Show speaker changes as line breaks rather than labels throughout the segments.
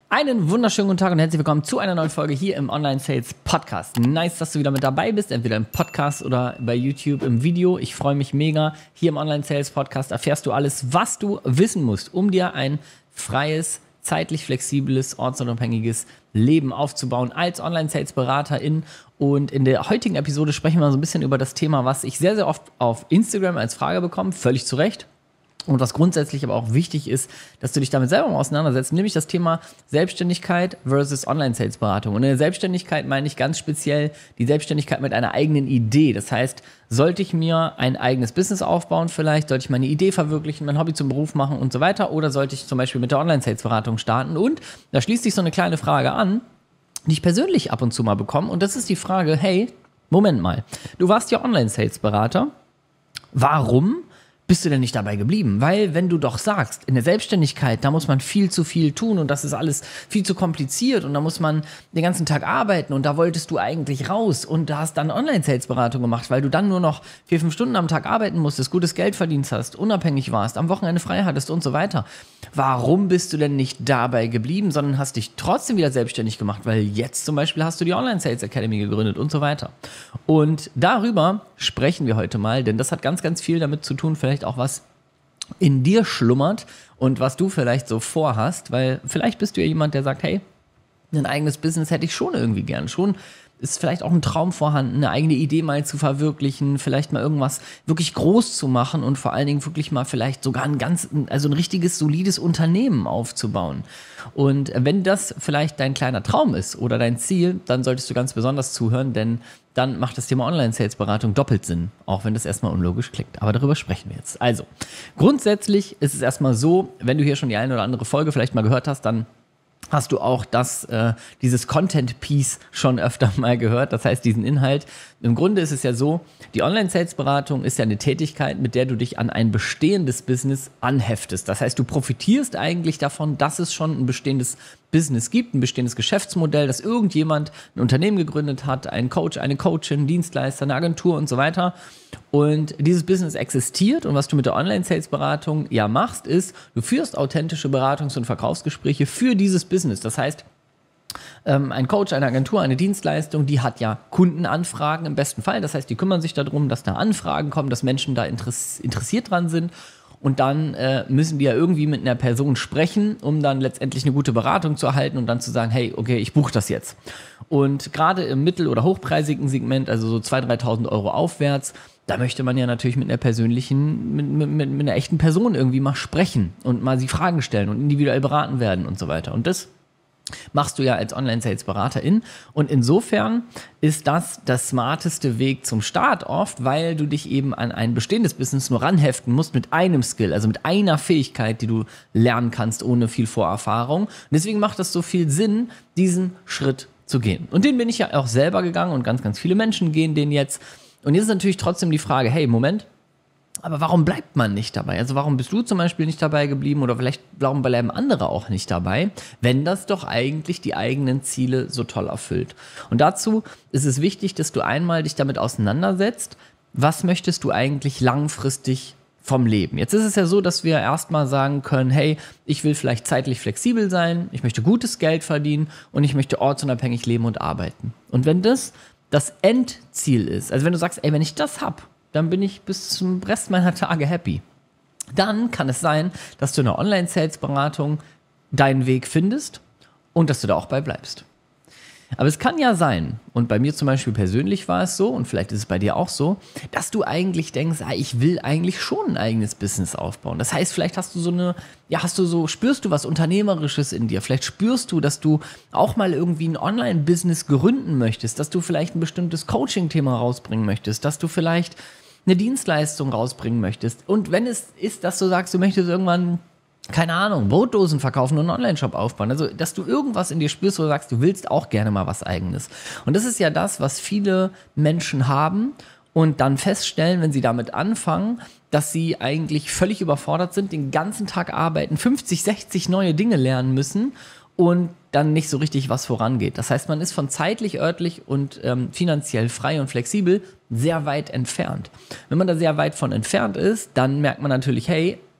Einen wunderschönen guten Tag und herzlich willkommen zu einer neuen Folge hier im Online Sales Podcast. Nice, dass du wieder mit dabei bist, entweder im Podcast oder bei YouTube im Video. Ich freue mich mega. Hier im Online Sales Podcast erfährst du alles, was du wissen musst, um dir ein freies, zeitlich flexibles, ortsunabhängiges Leben aufzubauen als Online Sales Beraterin. Und in der heutigen Episode sprechen wir so ein bisschen über das Thema, was ich sehr, sehr oft auf Instagram als Frage bekomme, völlig zu Recht. Und was grundsätzlich aber auch wichtig ist, dass du dich damit selber mal auseinandersetzt, nämlich das Thema Selbstständigkeit versus Online-Sales-Beratung. Und in der Selbstständigkeit meine ich ganz speziell die Selbstständigkeit mit einer eigenen Idee. Das heißt, sollte ich mir ein eigenes Business aufbauen vielleicht, sollte ich meine Idee verwirklichen, mein Hobby zum Beruf machen und so weiter, oder sollte ich zum Beispiel mit der Online-Sales-Beratung starten? Und da schließt sich so eine kleine Frage an, die ich persönlich ab und zu mal bekomme. Und das ist die Frage, hey, Moment mal, du warst ja Online-Sales-Berater, warum bist du denn nicht dabei geblieben? Weil, wenn du doch sagst, in der Selbstständigkeit, da muss man viel zu viel tun und das ist alles viel zu kompliziert und da muss man den ganzen Tag arbeiten und da wolltest du eigentlich raus und da hast dann Online-Sales-Beratung gemacht, weil du dann nur noch 4-5 Stunden am Tag arbeiten musstest, gutes Geld verdient hast, unabhängig warst, am Wochenende frei hattest und so weiter. Warum bist du denn nicht dabei geblieben, sondern hast dich trotzdem wieder selbstständig gemacht? Weil jetzt zum Beispiel hast du die Online-Sales Academy gegründet und so weiter. Und darüber sprechen wir heute mal, denn das hat ganz, ganz viel damit zu tun, vielleicht auch was in dir schlummert und was du vielleicht so vorhast, weil vielleicht bist du ja jemand, der sagt, hey, ein eigenes Business hätte ich schon irgendwie gern. Schon ist vielleicht auch ein Traum vorhanden, eine eigene Idee mal zu verwirklichen, vielleicht mal irgendwas wirklich groß zu machen und vor allen Dingen wirklich mal vielleicht sogar ein richtiges, solides Unternehmen aufzubauen. Und wenn das vielleicht dein kleiner Traum ist oder dein Ziel, dann solltest du ganz besonders zuhören, denn dann macht das Thema Online-Sales-Beratung doppelt Sinn, auch wenn das erstmal unlogisch klingt. Aber darüber sprechen wir jetzt. Also, grundsätzlich ist es erstmal so, wenn du hier schon die eine oder andere Folge vielleicht mal gehört hast, dann hast du auch dieses Content-Piece schon öfter mal gehört, das heißt diesen Inhalt. Im Grunde ist es ja so, die Online-Sales-Beratung ist ja eine Tätigkeit, mit der du dich an ein bestehendes Business anheftest. Das heißt, du profitierst eigentlich davon, dass es schon ein bestehendes Business gibt, ein bestehendes Geschäftsmodell, dass irgendjemand ein Unternehmen gegründet hat, ein Coach, eine Coachin, Dienstleister, eine Agentur und so weiter. Und dieses Business existiert und was du mit der Online-Sales-Beratung ja machst, ist, du führst authentische Beratungs- und Verkaufsgespräche für dieses Business. Das heißt, ein Coach, eine Agentur, eine Dienstleistung, die hat ja Kundenanfragen im besten Fall. Das heißt, die kümmern sich darum, dass da Anfragen kommen, dass Menschen da interessiert dran sind. Und dann müssen die ja irgendwie mit einer Person sprechen, um dann letztendlich eine gute Beratung zu erhalten und dann zu sagen, hey, okay, ich buche das jetzt. Und gerade im mittel- oder hochpreisigen Segment, also so 2.000, 3.000 Euro aufwärts, da möchte man ja natürlich mit einer echten Person irgendwie mal sprechen und mal sie Fragen stellen und individuell beraten werden und so weiter. Und das machst du ja als Online-Sales-Beraterin und insofern ist das smarteste Weg zum Start oft, weil du dich eben an ein bestehendes Business nur ranheften musst mit einem Skill, also mit einer Fähigkeit, die du lernen kannst ohne viel Vorerfahrung. Und deswegen macht es so viel Sinn, diesen Schritt zu gehen. Und den bin ich ja auch selber gegangen und ganz, ganz viele Menschen gehen den jetzt. Und jetzt ist natürlich trotzdem die Frage, hey, Moment, aber warum bleibt man nicht dabei? Also warum bist du zum Beispiel nicht dabei geblieben oder vielleicht warum bleiben andere auch nicht dabei, wenn das doch eigentlich die eigenen Ziele so toll erfüllt? Und dazu ist es wichtig, dass du einmal dich damit auseinandersetzt, was möchtest du eigentlich langfristig vom Leben? Jetzt ist es ja so, dass wir erstmal sagen können, hey, ich will vielleicht zeitlich flexibel sein, ich möchte gutes Geld verdienen und ich möchte ortsunabhängig leben und arbeiten. Und wenn das Endziel ist, also wenn du sagst, ey, wenn ich das habe, dann bin ich bis zum Rest meiner Tage happy. Dann kann es sein, dass du in der Online-Sales-Beratung deinen Weg findest und dass du da auch bei bleibst. Aber es kann ja sein, und bei mir zum Beispiel persönlich war es so, und vielleicht ist es bei dir auch so, dass du eigentlich denkst, ich will eigentlich schon ein eigenes Business aufbauen. Das heißt, vielleicht spürst du was Unternehmerisches in dir. Vielleicht spürst du, dass du auch mal irgendwie ein Online-Business gründen möchtest, dass du vielleicht ein bestimmtes Coaching-Thema rausbringen möchtest, dass du vielleicht eine Dienstleistung rausbringen möchtest. Und wenn es ist, dass du sagst, du möchtest irgendwann, keine Ahnung, Brotdosen verkaufen und einen Online-Shop aufbauen. Also, dass du irgendwas in dir spürst, wo du sagst, du willst auch gerne mal was Eigenes. Und das ist ja das, was viele Menschen haben und dann feststellen, wenn sie damit anfangen, dass sie eigentlich völlig überfordert sind, den ganzen Tag arbeiten, 50, 60 neue Dinge lernen müssen und dann nicht so richtig was vorangeht. Das heißt, man ist von zeitlich, örtlich und finanziell frei und flexibel sehr weit entfernt. Wenn man da sehr weit von entfernt ist, dann merkt man natürlich, hey,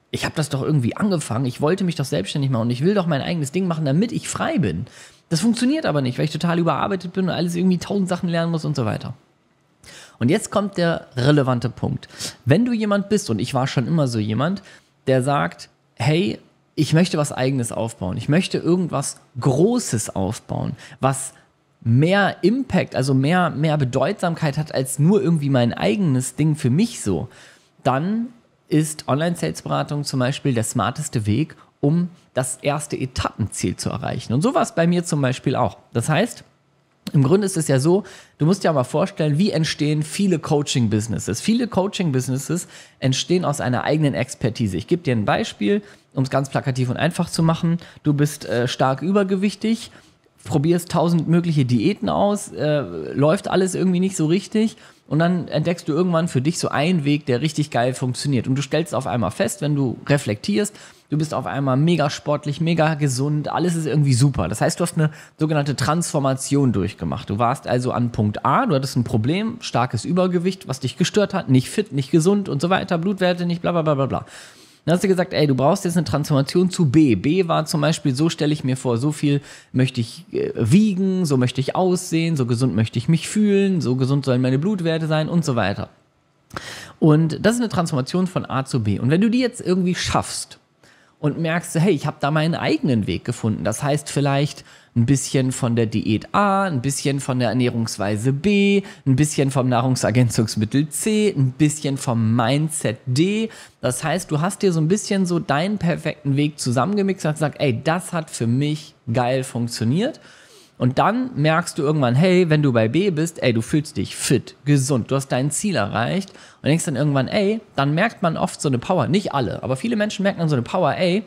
ich habe das doch irgendwie angefangen, ich wollte mich doch selbstständig machen und ich will doch mein eigenes Ding machen, damit ich frei bin. Das funktioniert aber nicht, weil ich total überarbeitet bin und alles irgendwie 1000 Sachen lernen muss und so weiter. Und jetzt kommt der relevante Punkt. Wenn du jemand bist, und ich war schon immer so jemand, der sagt, hey, ich möchte was Eigenes aufbauen, ich möchte irgendwas Großes aufbauen, was mehr Impact, also mehr Bedeutsamkeit hat als nur irgendwie mein eigenes Ding für mich so, dann ist Online-Sales-Beratung zum Beispiel der smarteste Weg, um das erste Etappenziel zu erreichen. Und so war es bei mir zum Beispiel auch. Das heißt, im Grunde ist es ja so, du musst dir mal vorstellen, wie entstehen viele Coaching-Businesses. Viele Coaching-Businesses entstehen aus einer eigenen Expertise. Ich gebe dir ein Beispiel, um es ganz plakativ und einfach zu machen. Du bist stark übergewichtig, probierst 1000 mögliche Diäten aus, läuft alles irgendwie nicht so richtig und dann entdeckst du irgendwann für dich so einen Weg, der richtig geil funktioniert. Und du stellst auf einmal fest, wenn du reflektierst, du bist auf einmal mega sportlich, mega gesund, alles ist irgendwie super. Das heißt, du hast eine sogenannte Transformation durchgemacht. Du warst also an Punkt A, du hattest ein Problem, starkes Übergewicht, was dich gestört hat, nicht fit, nicht gesund und so weiter, Blutwerte nicht, bla bla bla bla bla. Dann hast du gesagt, ey, du brauchst jetzt eine Transformation zu B. B war zum Beispiel, so stelle ich mir vor, so viel möchte ich wiegen, so möchte ich aussehen, so gesund möchte ich mich fühlen, so gesund sollen meine Blutwerte sein und so weiter. Und das ist eine Transformation von A zu B. Und wenn du die jetzt irgendwie schaffst und merkst, hey, ich habe da meinen eigenen Weg gefunden, das heißt vielleicht ein bisschen von der Diät A, ein bisschen von der Ernährungsweise B, ein bisschen vom Nahrungsergänzungsmittel C, ein bisschen vom Mindset D. Das heißt, du hast dir so ein bisschen so deinen perfekten Weg zusammengemixt und hast gesagt, ey, das hat für mich geil funktioniert. Und dann merkst du irgendwann, hey, wenn du bei B bist, ey, du fühlst dich fit, gesund, du hast dein Ziel erreicht und denkst dann irgendwann, ey, dann merkt man oft so eine Power, nicht alle, aber viele Menschen merken dann so eine Power, ey,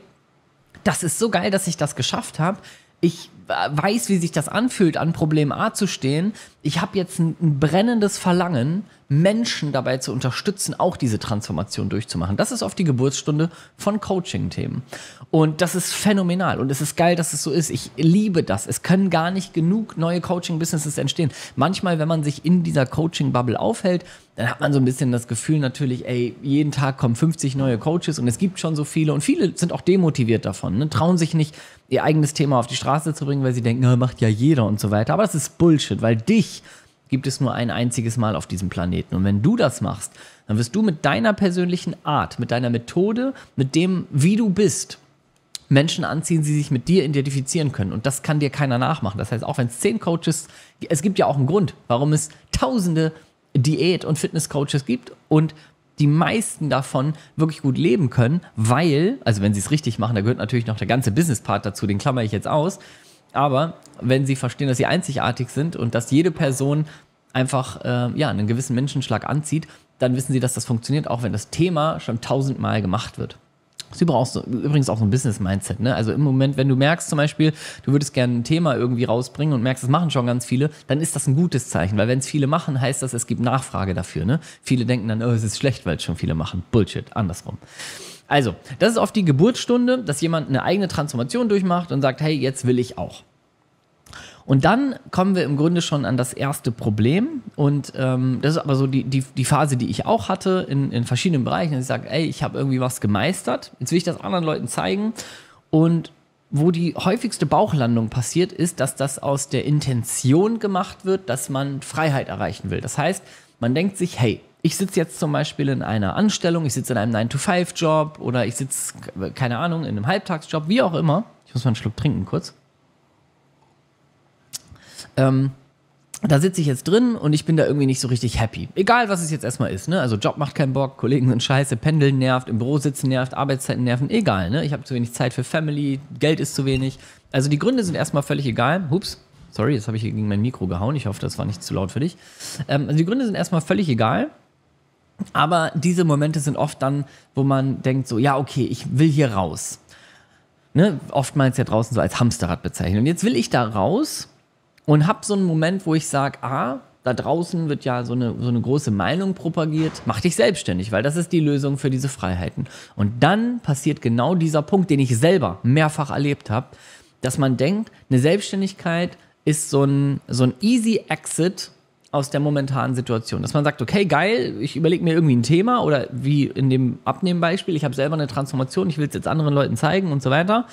das ist so geil, dass ich das geschafft habe. Ich weiß, wie sich das anfühlt, an Problem A zu stehen. Ich habe jetzt ein brennendes Verlangen, Menschen dabei zu unterstützen, auch diese Transformation durchzumachen. Das ist oft die Geburtsstunde von Coaching-Themen. Und das ist phänomenal. Und es ist geil, dass es so ist. Ich liebe das. Es können gar nicht genug neue Coaching-Businesses entstehen. Manchmal, wenn man sich in dieser Coaching-Bubble aufhält, dann hat man so ein bisschen das Gefühl natürlich, ey, jeden Tag kommen 50 neue Coaches und es gibt schon so viele. Und viele sind auch demotiviert davon, ne? Trauen sich nicht, ihr eigenes Thema auf die Straße zu bringen, weil sie denken, macht ja jeder und so weiter. Aber das ist Bullshit, weil dich gibt es nur ein einziges Mal auf diesem Planeten. Und wenn du das machst, dann wirst du mit deiner persönlichen Art, mit deiner Methode, mit dem, wie du bist, Menschen anziehen, die sich mit dir identifizieren können. Und das kann dir keiner nachmachen. Das heißt, auch wenn es 10 Coaches, es gibt ja auch einen Grund, warum es tausende Diät- und Fitnesscoaches gibt und die meisten davon wirklich gut leben können, weil, also wenn sie es richtig machen, da gehört natürlich noch der ganze Business-Part dazu, den klammere ich jetzt aus, aber wenn sie verstehen, dass sie einzigartig sind und dass jede Person einfach einen gewissen Menschenschlag anzieht, dann wissen sie, dass das funktioniert, auch wenn das Thema schon 1000-mal gemacht wird. Das ist übrigens auch so ein Business-Mindset, ne? Also im Moment, wenn du merkst zum Beispiel, du würdest gerne ein Thema irgendwie rausbringen und merkst, das machen schon ganz viele, dann ist das ein gutes Zeichen, weil wenn es viele machen, heißt das, es gibt Nachfrage dafür, ne? Viele denken dann, es ist schlecht, weil es schon viele machen. Bullshit, andersrum. Also, das ist oft die Geburtsstunde, dass jemand eine eigene Transformation durchmacht und sagt, hey, jetzt will ich auch. Und dann kommen wir im Grunde schon an das erste Problem und das ist aber so die Phase, die ich auch hatte in verschiedenen Bereichen. Ich sage, ey, ich habe irgendwie was gemeistert, jetzt will ich das anderen Leuten zeigen und wo die häufigste Bauchlandung passiert, ist, dass das aus der Intention gemacht wird, dass man Freiheit erreichen will. Das heißt, man denkt sich, hey, ich sitze jetzt zum Beispiel in einer Anstellung, ich sitze in einem 9-to-5-Job oder ich sitze, keine Ahnung, in einem Halbtagsjob, wie auch immer. Ich muss mal einen Schluck trinken kurz. Da sitze ich jetzt drin und ich bin da irgendwie nicht so richtig happy. Egal, was es jetzt erstmal ist, ne? Also Job macht keinen Bock, Kollegen sind scheiße, Pendeln nervt, im Büro sitzen nervt, Arbeitszeiten nerven, egal, ne? Ich habe zu wenig Zeit für Family, Geld ist zu wenig. Also die Gründe sind erstmal völlig egal. Hups, sorry, jetzt habe ich hier gegen mein Mikro gehauen. Ich hoffe, das war nicht zu laut für dich. Also die Gründe sind erstmal völlig egal. Aber diese Momente sind oft dann, wo man denkt so, ja, okay, ich will hier raus. Ne? Oftmals ja draußen so als Hamsterrad bezeichnet. Und jetzt will ich da raus und habe so einen Moment, wo ich sage, da draußen wird ja so eine große Meinung propagiert, mach dich selbstständig, weil das ist die Lösung für diese Freiheiten. Und dann passiert genau dieser Punkt, den ich selber mehrfach erlebt habe, dass man denkt, eine Selbstständigkeit ist so ein easy Exit aus der momentanen Situation. Dass man sagt, okay, geil, ich überlege mir irgendwie ein Thema oder wie in dem Abnehmbeispiel, ich habe selber eine Transformation, ich will es jetzt anderen Leuten zeigen und so weiter.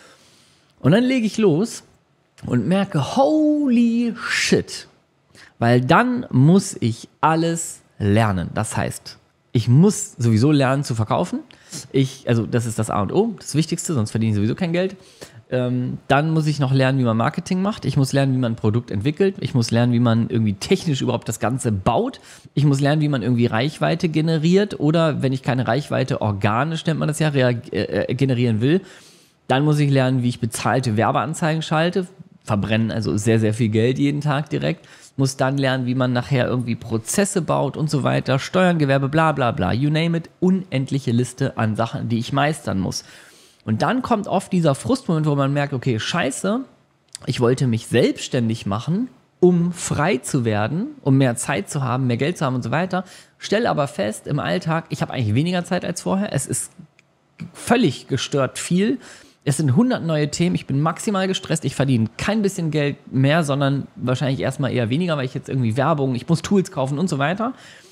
Und dann lege ich los und merke, holy shit, weil dann muss ich alles lernen. Das heißt, ich muss sowieso lernen zu verkaufen. Also das ist das A und O, das Wichtigste, sonst verdiene ich sowieso kein Geld. Dann muss ich noch lernen, wie man Marketing macht. Ich muss lernen, wie man ein Produkt entwickelt. Ich muss lernen, wie man irgendwie technisch überhaupt das Ganze baut. Ich muss lernen, wie man irgendwie Reichweite generiert. Oder wenn ich keine Reichweite organisch, nennt man das ja, generieren will, dann muss ich lernen, wie ich bezahlte Werbeanzeigen schalte. Verbrennen also sehr, sehr viel Geld jeden Tag direkt. Muss dann lernen, wie man nachher irgendwie Prozesse baut und so weiter. Steuern, Gewerbe, bla bla bla. You name it. Unendliche Liste an Sachen, die ich meistern muss. Und dann kommt oft dieser Frustmoment, wo man merkt, okay, scheiße, ich wollte mich selbstständig machen, um frei zu werden, um mehr Zeit zu haben, mehr Geld zu haben und so weiter. Stelle aber fest, im Alltag, ich habe eigentlich weniger Zeit als vorher. Es ist völlig gestört viel. Es sind 100 neue Themen. Ich bin maximal gestresst. Ich verdiene kein bisschen Geld mehr, sondern wahrscheinlich erstmal eher weniger, weil ich jetzt irgendwie Werbung, ich muss Tools kaufen und so weiter.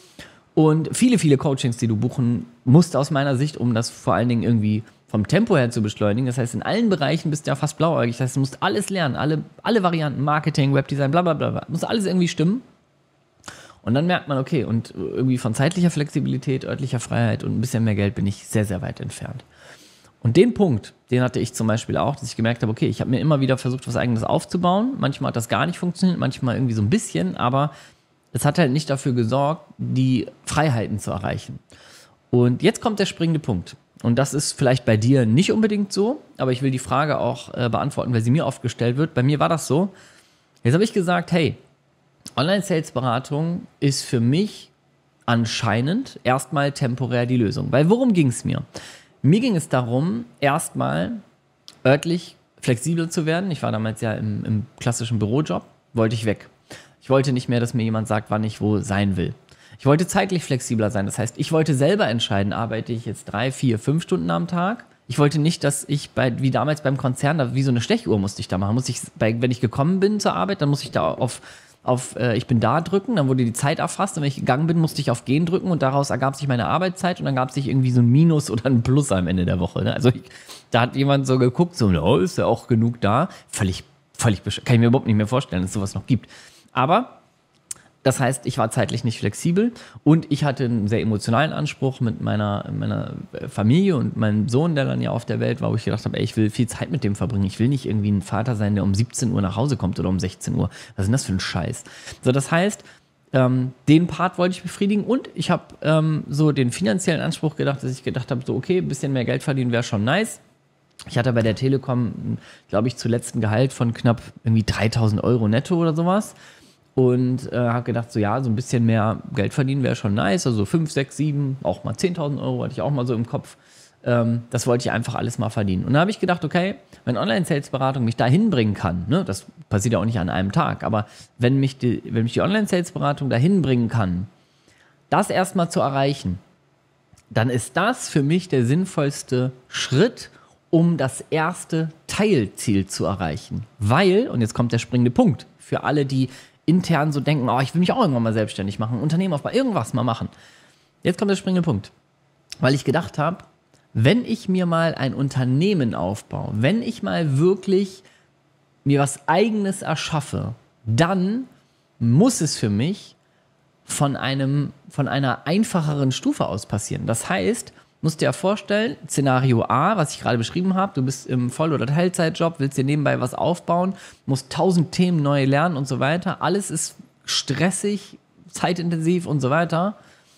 Und viele, viele Coachings, die du buchen musst aus meiner Sicht, um das vor allen Dingen irgendwie vom Tempo her zu beschleunigen. Das heißt, in allen Bereichen bist du ja fast blauäugig. Das heißt, du musst alles lernen, alle Varianten, Marketing, Webdesign, bla bla bla. Muss alles irgendwie stimmen. Und dann merkt man, okay, und irgendwie von zeitlicher Flexibilität, örtlicher Freiheit und ein bisschen mehr Geld bin ich sehr, sehr weit entfernt. Und den Punkt, den hatte ich zum Beispiel auch, dass ich gemerkt habe, okay, ich habe mir immer wieder versucht, was Eigenes aufzubauen. Manchmal hat das gar nicht funktioniert, manchmal irgendwie so ein bisschen, aber es hat halt nicht dafür gesorgt, die Freiheiten zu erreichen. Und jetzt kommt der springende Punkt. Und das ist vielleicht bei dir nicht unbedingt so, aber ich will die Frage auch beantworten, weil sie mir oft gestellt wird. Bei mir war das so. Jetzt habe ich gesagt, hey, Online-Sales-Beratung ist für mich anscheinend erstmal temporär die Lösung. Weil worum ging es mir? Mir ging es darum, erstmal örtlich flexibel zu werden. Ich war damals ja im klassischen Bürojob, wollte ich weg. Ich wollte nicht mehr, dass mir jemand sagt, wann ich wo sein will. Ich wollte zeitlich flexibler sein. Das heißt, ich wollte selber entscheiden, arbeite ich jetzt 3, 4, 5 Stunden am Tag. Ich wollte nicht, dass ich wie damals beim Konzern, wie so eine Stechuhr musste ich da machen. Wenn ich gekommen bin zur Arbeit, dann musste ich da auf ich bin da drücken, dann wurde die Zeit erfasst und wenn ich gegangen bin, musste ich auf Gehen drücken und daraus ergab sich meine Arbeitszeit und dann gab sich irgendwie so ein Minus oder ein Plus am Ende der Woche. Ne? Also da hat jemand so geguckt, so, oh, ist ja auch genug da. Völlig kann ich mir überhaupt nicht mehr vorstellen, dass es sowas noch gibt. Aber das heißt, ich war zeitlich nicht flexibel und ich hatte einen sehr emotionalen Anspruch mit meiner Familie und meinem Sohn, der dann ja auf der Welt war, wo ich gedacht habe, ey, ich will viel Zeit mit dem verbringen. Ich will nicht irgendwie ein Vater sein, der um 17 Uhr nach Hause kommt oder um 16 Uhr. Was ist denn das für ein Scheiß? So, das heißt, den Part wollte ich befriedigen und ich habe so den finanziellen Anspruch gedacht, dass ich gedacht habe, so okay, ein bisschen mehr Geld verdienen wäre schon nice. Ich hatte bei der Telekom, glaube ich, zuletzt ein Gehalt von knapp irgendwie 3.000 Euro netto oder sowas. Und habe gedacht, so ja, so ein bisschen mehr Geld verdienen wäre schon nice. Also 5, 6, 7, auch mal 10.000 Euro hatte ich auch mal so im Kopf. Das wollte ich einfach alles mal verdienen. Und dann habe ich gedacht, okay, wenn Online-Sales-Beratung mich dahin bringen kann, ne, das passiert ja auch nicht an einem Tag, aber wenn mich die Online-Sales-Beratung dahin bringen kann, das erstmal zu erreichen, dann ist das für mich der sinnvollste Schritt, um das erste Teilziel zu erreichen. Weil, und jetzt kommt der springende Punkt, für alle, die intern so denken, oh, ich will mich auch irgendwann mal selbstständig machen, Unternehmen aufbauen, irgendwas mal machen. Jetzt kommt der springende Punkt. Weil ich gedacht habe, wenn ich mir mal ein Unternehmen aufbaue, wenn ich mal wirklich mir was Eigenes erschaffe, dann muss es für mich von einer einfacheren Stufe aus passieren. Das heißt, musst dir ja vorstellen, Szenario A, was ich gerade beschrieben habe, du bist im Voll- oder Teilzeitjob, willst dir nebenbei was aufbauen, musst 1000 Themen neu lernen und so weiter. Alles ist stressig, zeitintensiv und so weiter.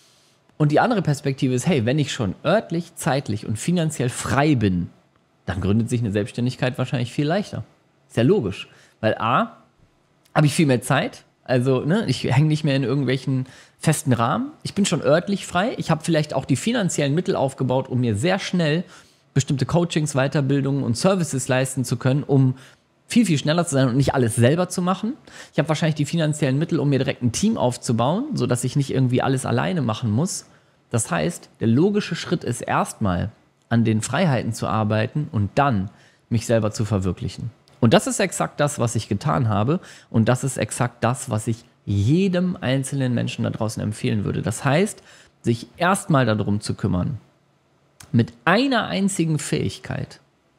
Und die andere Perspektive ist, hey, wenn ich schon örtlich, zeitlich und finanziell frei bin, dann gründet sich eine Selbstständigkeit wahrscheinlich viel leichter. Ist ja logisch. Weil A, habe ich viel mehr Zeit, also ne, ich hänge nicht mehr in irgendwelchen festen Rahmen. Ich bin schon örtlich frei. Ich habe vielleicht auch die finanziellen Mittel aufgebaut, um mir sehr schnell bestimmte Coachings, Weiterbildungen und Services leisten zu können, um viel, viel schneller zu sein und nicht alles selber zu machen. Ich habe wahrscheinlich die finanziellen Mittel, um mir direkt ein Team aufzubauen, sodass ich nicht irgendwie alles alleine machen muss. Das heißt, der logische Schritt ist erstmal, an den Freiheiten zu arbeiten und dann mich selber zu verwirklichen. Und das ist exakt das, was ich getan habe und das ist exakt das, was ich jedem einzelnen Menschen da draußen empfehlen würde. Das heißt, sich erstmal darum zu kümmern, mit einer einzigen Fähigkeit,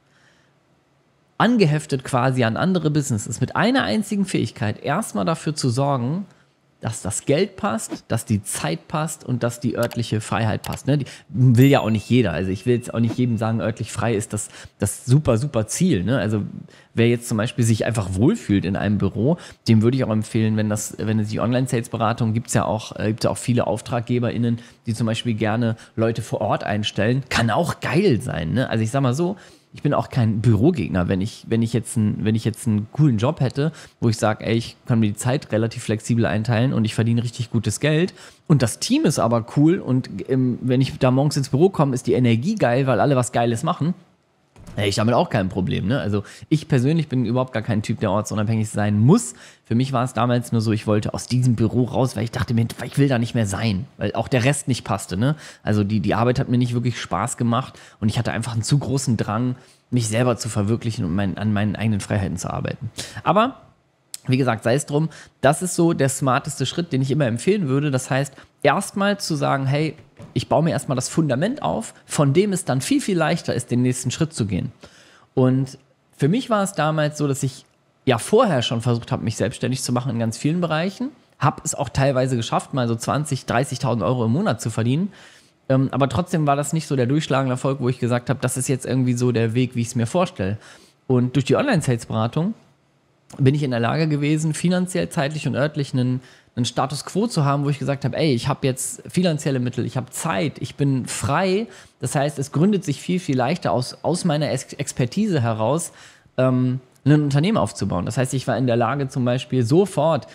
angeheftet quasi an andere Businesses, mit einer einzigen Fähigkeit erstmal dafür zu sorgen, dass das Geld passt, dass die Zeit passt und dass die örtliche Freiheit passt. Ne? Die will ja auch nicht jeder. Also ich will jetzt auch nicht jedem sagen, örtlich frei ist das super, super Ziel. Ne? Also wer jetzt zum Beispiel sich einfach wohlfühlt in einem Büro, dem würde ich auch empfehlen, wenn es die Online-Sales-Beratung gibt es ja auch viele AuftraggeberInnen, die zum Beispiel gerne Leute vor Ort einstellen. Kann auch geil sein. Ne? Also ich sag mal so, ich bin auch kein Bürogegner, wenn ich jetzt einen coolen Job hätte, wo ich sage, ey, ich kann mir die Zeit relativ flexibel einteilen und ich verdiene richtig gutes Geld und das Team ist aber cool und wenn ich da morgens ins Büro komme, ist die Energie geil, weil alle was Geiles machen, hätte ich damit auch kein Problem. Ne? Also ich persönlich bin überhaupt gar kein Typ, der ortsunabhängig sein muss. Für mich war es damals nur so, ich wollte aus diesem Büro raus, weil ich dachte mir, ich will da nicht mehr sein, weil auch der Rest nicht passte. Ne? Also die Arbeit hat mir nicht wirklich Spaß gemacht und ich hatte einfach einen zu großen Drang, mich selber zu verwirklichen und an meinen eigenen Freiheiten zu arbeiten. Aber wie gesagt, sei es drum, das ist so der smarteste Schritt, den ich immer empfehlen würde. Das heißt, erstmal zu sagen, hey, ich baue mir erstmal das Fundament auf, von dem es dann viel, viel leichter ist, den nächsten Schritt zu gehen. Und für mich war es damals so, dass ich ja vorher schon versucht habe, mich selbstständig zu machen in ganz vielen Bereichen. Habe es auch teilweise geschafft, mal so 20.000, 30.000 Euro im Monat zu verdienen. Aber trotzdem war das nicht so der durchschlagende Erfolg, wo ich gesagt habe, das ist jetzt irgendwie so der Weg, wie ich es mir vorstelle. Und durch die Online-Sales-Beratung bin ich in der Lage gewesen, finanziell, zeitlich und örtlich einen Status Quo zu haben, wo ich gesagt habe, ey, ich habe jetzt finanzielle Mittel, ich habe Zeit, ich bin frei. Das heißt, es gründet sich viel, viel leichter aus meiner Expertise heraus, ein Unternehmen aufzubauen. Das heißt, ich war in der Lage, zum Beispiel sofort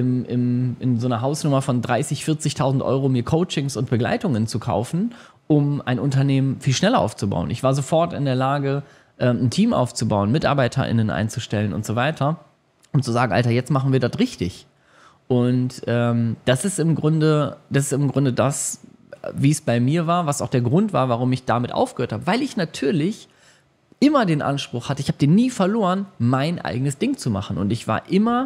in so einer Hausnummer von 30.000, 40.000 Euro mir Coachings und Begleitungen zu kaufen, um ein Unternehmen viel schneller aufzubauen. Ich war sofort in der Lage, ein Team aufzubauen, MitarbeiterInnen einzustellen und so weiter, um zu sagen, Alter, jetzt machen wir das richtig. Und das ist im Grunde das, wie es bei mir war, was auch der Grund war, warum ich damit aufgehört habe. Weil ich natürlich immer den Anspruch hatte, ich habe den nie verloren, mein eigenes Ding zu machen. Und ich habe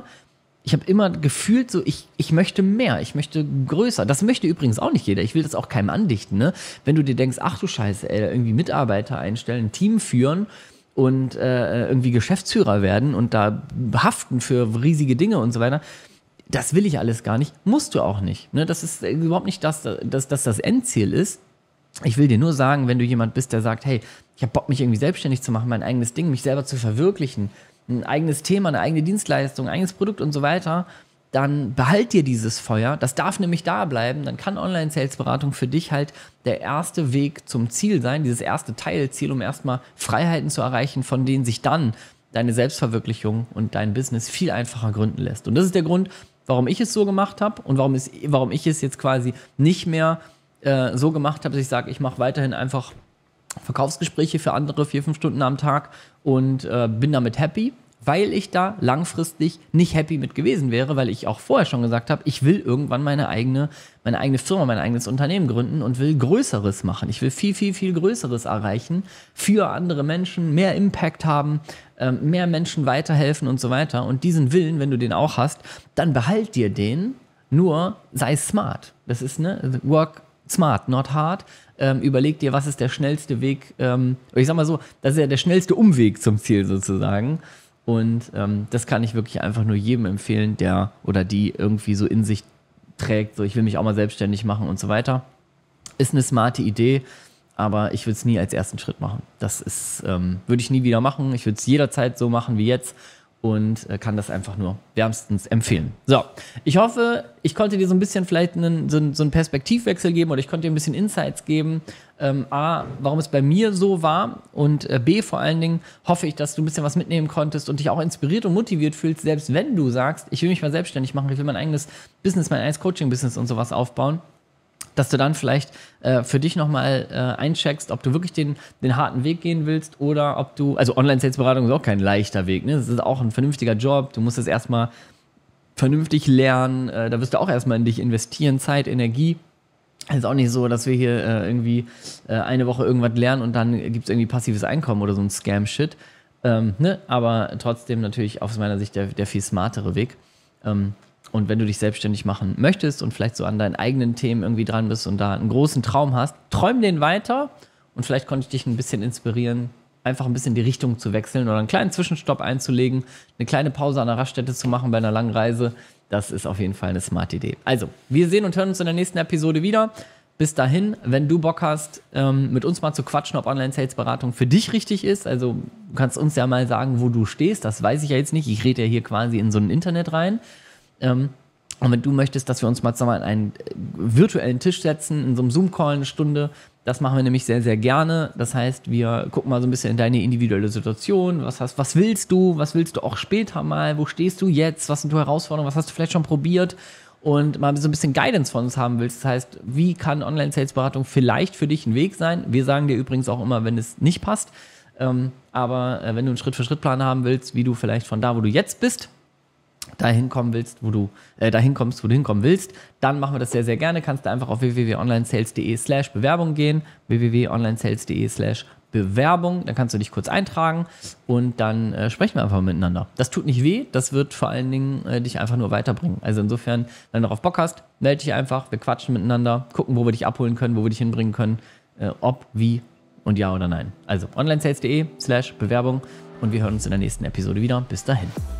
immer gefühlt so, ich möchte mehr, ich möchte größer. Das möchte übrigens auch nicht jeder. Ich will das auch keinem andichten. Ne? Wenn du dir denkst, ach du Scheiße, ey, irgendwie Mitarbeiter einstellen, ein Team führen und irgendwie Geschäftsführer werden und da haften für riesige Dinge und so weiter, das will ich alles gar nicht. Musst du auch nicht. Ne? Das ist überhaupt nicht das Endziel ist. Ich will dir nur sagen, wenn du jemand bist, der sagt, hey, ich habe Bock, mich irgendwie selbstständig zu machen, mein eigenes Ding, mich selber zu verwirklichen, ein eigenes Thema, eine eigene Dienstleistung, ein eigenes Produkt und so weiter, dann behalt dir dieses Feuer. Das darf nämlich da bleiben. Dann kann Online-Sales-Beratung für dich halt der erste Weg zum Ziel sein, dieses erste Teilziel, um erstmal Freiheiten zu erreichen, von denen sich dann deine Selbstverwirklichung und dein Business viel einfacher gründen lässt. Und das ist der Grund, warum ich es so gemacht habe und warum ich es jetzt quasi nicht mehr so gemacht habe, dass ich sage, ich mache weiterhin einfach Verkaufsgespräche für andere 4-5 Stunden am Tag und bin damit happy, weil ich da langfristig nicht happy mit gewesen wäre, weil ich auch vorher schon gesagt habe, ich will irgendwann meine eigene Firma, mein eigenes Unternehmen gründen und will Größeres machen. Ich will viel, viel, viel Größeres erreichen, für andere Menschen, mehr Impact haben, mehr Menschen weiterhelfen und so weiter. Und diesen Willen, wenn du den auch hast, dann behalt dir den, nur sei smart. Das ist, ne, work smart, not hard. Überleg dir, was ist der schnellste Weg, ich sag mal so, das ist ja der schnellste Umweg zum Ziel sozusagen. Und das kann ich wirklich einfach nur jedem empfehlen, der oder die irgendwie so in sich trägt, so ich will mich auch mal selbstständig machen und so weiter. Ist eine smarte Idee, aber ich würde es nie als ersten Schritt machen. Das ist, würde ich nie wieder machen. Ich würde es jederzeit so machen wie jetzt und kann das einfach nur wärmstens empfehlen. So, ich hoffe, ich konnte dir so ein bisschen vielleicht so einen Perspektivwechsel geben oder ich konnte dir ein bisschen Insights geben. A, warum es bei mir so war und B, vor allen Dingen hoffe ich, dass du ein bisschen was mitnehmen konntest und dich auch inspiriert und motiviert fühlst, selbst wenn du sagst, ich will mich mal selbstständig machen, ich will mein eigenes Business, mein eigenes Coaching-Business und sowas aufbauen, dass du dann vielleicht für dich nochmal eincheckst, ob du wirklich den harten Weg gehen willst oder ob du, also Online-Sales-Beratung ist auch kein leichter Weg, ne? Das ist auch ein vernünftiger Job, du musst es erstmal vernünftig lernen, da wirst du auch erstmal in dich investieren, Zeit, Energie. Es ist auch nicht so, dass wir hier irgendwie eine Woche irgendwas lernen und dann gibt es irgendwie passives Einkommen oder so ein Scam-Shit. Ne? Aber trotzdem natürlich aus meiner Sicht der viel smartere Weg. Und wenn du dich selbstständig machen möchtest und vielleicht so an deinen eigenen Themen irgendwie dran bist und da einen großen Traum hast, träum den weiter und vielleicht konnte ich dich ein bisschen inspirieren, einfach ein bisschen die Richtung zu wechseln oder einen kleinen Zwischenstopp einzulegen, eine kleine Pause an der Raststätte zu machen bei einer langen Reise. Das ist auf jeden Fall eine smarte Idee. Also, wir sehen und hören uns in der nächsten Episode wieder. Bis dahin, wenn du Bock hast, mit uns mal zu quatschen, ob Online-Sales-Beratung für dich richtig ist, also du kannst uns ja mal sagen, wo du stehst, das weiß ich ja jetzt nicht, ich rede ja hier quasi in so ein Internet rein. Und wenn du möchtest, dass wir uns mal zusammen an einen virtuellen Tisch setzen, in so einem Zoom-Call eine Stunde, das machen wir nämlich sehr, sehr gerne. Das heißt, wir gucken mal so ein bisschen in deine individuelle Situation. Was willst du auch später mal? Wo stehst du jetzt? Was sind die Herausforderungen? Was hast du vielleicht schon probiert? Und mal so ein bisschen Guidance von uns haben willst. Das heißt, wie kann Online-Sales-Beratung vielleicht für dich ein Weg sein? Wir sagen dir übrigens auch immer, wenn es nicht passt. Aber wenn du einen Schritt-für-Schritt-Plan haben willst, wie du vielleicht von da, wo du jetzt bist, dahin kommst, wo du hinkommen willst, dann machen wir das sehr, sehr gerne. Kannst du einfach auf www.onlinesales.de/Bewerbung gehen, www.onlinesales.de/Bewerbung, dann kannst du dich kurz eintragen und dann sprechen wir einfach miteinander. Das tut nicht weh, das wird vor allen Dingen dich einfach nur weiterbringen. Also insofern, wenn du darauf Bock hast, melde dich einfach, wir quatschen miteinander, gucken, wo wir dich abholen können, wo wir dich hinbringen können, ob, wie und ja oder nein. Also onlinesales.de/Bewerbung und wir hören uns in der nächsten Episode wieder. Bis dahin.